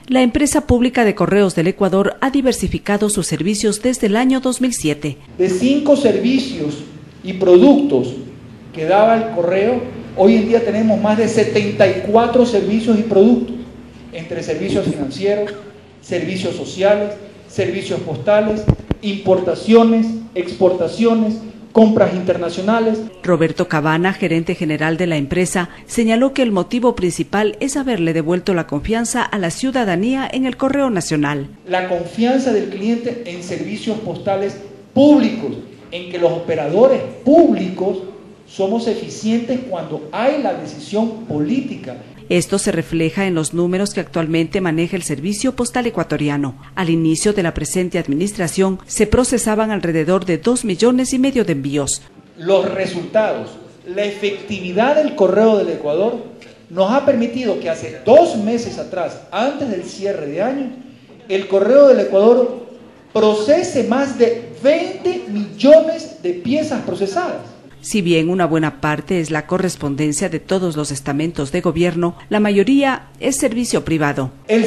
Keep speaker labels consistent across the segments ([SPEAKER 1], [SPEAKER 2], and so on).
[SPEAKER 1] La empresa pública de Correos del Ecuador ha diversificado sus servicios desde el año 2007.
[SPEAKER 2] De 5 servicios y productos que daba el correo, hoy en día tenemos más de 74 servicios y productos, entre servicios financieros, servicios sociales, servicios postales, importaciones, exportaciones, compras internacionales.
[SPEAKER 1] Roberto Cabana, gerente general de la empresa, señaló que el motivo principal es haberle devuelto la confianza a la ciudadanía en el Correo Nacional.
[SPEAKER 2] La confianza del cliente en servicios postales públicos, en que los operadores públicos somos eficientes cuando hay la decisión política.
[SPEAKER 1] Esto se refleja en los números que actualmente maneja el Servicio Postal Ecuatoriano. Al inicio de la presente administración se procesaban alrededor de 2,5 millones de envíos.
[SPEAKER 2] Los resultados, la efectividad del Correo del Ecuador nos ha permitido que hace 2 meses atrás, antes del cierre de año, el Correo del Ecuador procese más de 20 millones de piezas procesadas.
[SPEAKER 1] Si bien una buena parte es la correspondencia de todos los estamentos de gobierno, la mayoría es servicio privado.
[SPEAKER 2] El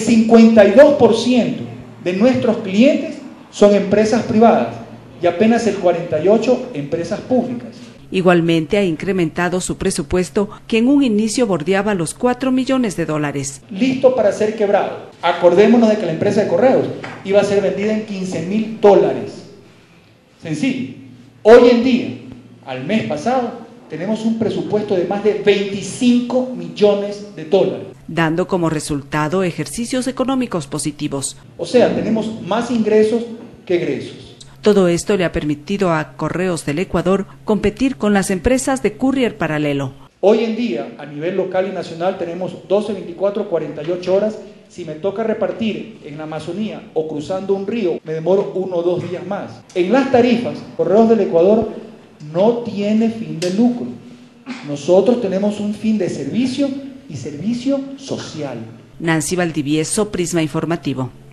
[SPEAKER 2] 52% de nuestros clientes son empresas privadas y apenas el 48% empresas públicas.
[SPEAKER 1] Igualmente ha incrementado su presupuesto, que en un inicio bordeaba los $4 millones.
[SPEAKER 2] Listo para ser quebrado. Acordémonos de que la empresa de correos iba a ser vendida en $15,000. Sencillo. Hoy en día, al mes pasado, tenemos un presupuesto de más de $25 millones,
[SPEAKER 1] dando como resultado ejercicios económicos positivos.
[SPEAKER 2] O sea, tenemos más ingresos que egresos.
[SPEAKER 1] Todo esto le ha permitido a Correos del Ecuador competir con las empresas de courier paralelo.
[SPEAKER 2] Hoy en día, a nivel local y nacional, tenemos 12, 24, 48 horas. Si me toca repartir en la Amazonía o cruzando un río, me demoro 1 o 2 días más. En las tarifas, Correos del Ecuador no tiene fin de lucro. Nosotros tenemos un fin de servicio y servicio social.
[SPEAKER 1] Nancy Valdivieso, Prisma Informativo.